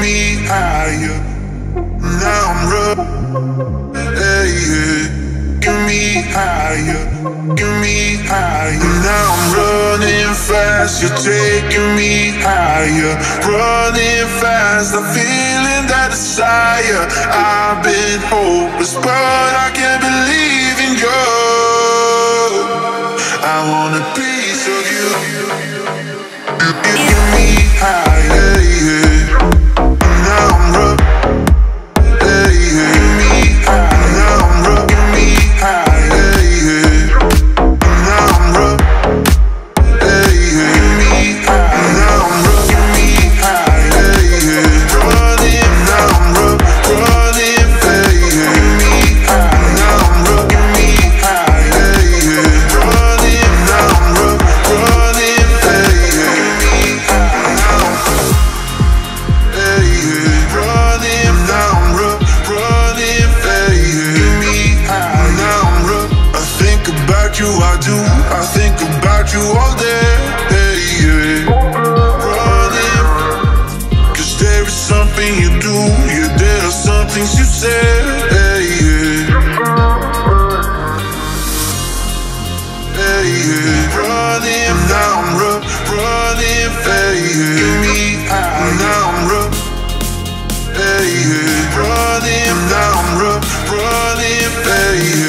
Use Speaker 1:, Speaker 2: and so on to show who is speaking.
Speaker 1: me higher. Now I'm running, hey, yeah. Get me higher, get me higher. Now I'm running fast, you're taking me higher. Running fast, I'm feeling that desire. I've been hopeless, but I can't believe in you. I want a piece of you. Get me higher, yeah. Now I'm running. Running, now I'm running, hey.